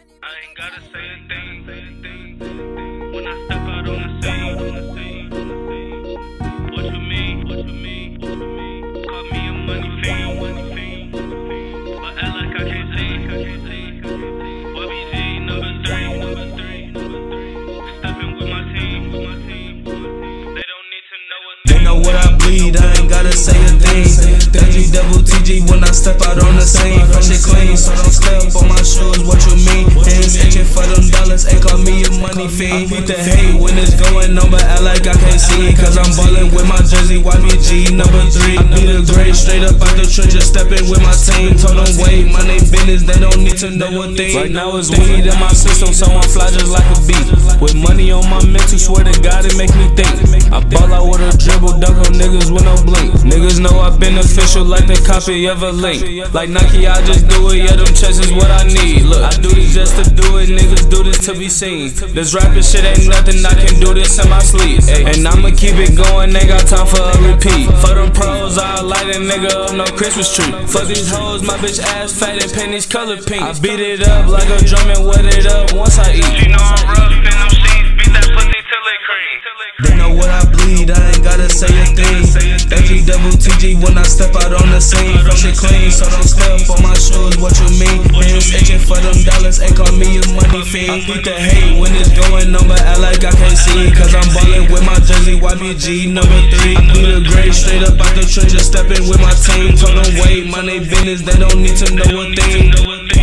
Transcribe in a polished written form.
I ain't gotta say a thing when I step out on the scene. What you mean? Call me a money fiend, but act like I can't see. YBG number 3, stepping with my team. They don't need to know a thing. They know what I bleed, I ain't gotta say a thing. TG when I step out on the scene. Fresh and clean, so don't step on my shoes. What you mean? Hands itching for them dollars, ain't call me a money fiend. I beat the hate when it's going on, but act like I can't see. Cause I'm ballin' with my jersey, YBG number 3. I beat the grade straight up out the trenches, stepping with my team. Told them wait, my name business, they don't need to know a thing. Right now it's weed in my system, so I'm fly just like a bee. With money on my mental, swear to God it make me think. I ball out with a dribble, dunk on niggas with no blink. Niggas know I've been official like the copy of a link. Like Nike, I just do it, yeah, them checks is what I need. Look, I do this just to do it, niggas do this to be seen. This rapping shit ain't nothing, I can do this in my sleep. And I'ma keep it going, ain't got time for a repeat. For them pros, I'll light a nigga up, no Christmas tree. For these hoes, my bitch ass fat and pennies color pink. I beat it up like a drum and wet it up once I eat. She know I'm rough in them sheets, beat that pussy till it cream. They know what I bleed, I ain't gotta say a thing. TG when I step out on the scene. Fresh and clean, so don't step on my shoes. What you mean? Hands itching for them dollars, ain't call me a money fiend. I beat the hate when it's going on, but act like I can't see. Cause I'm ballin' with my jersey, YBG number 3. I beat the grade straight up out the trenches, stepping with my team. Told them wait, my name business, they don't need to know a thing.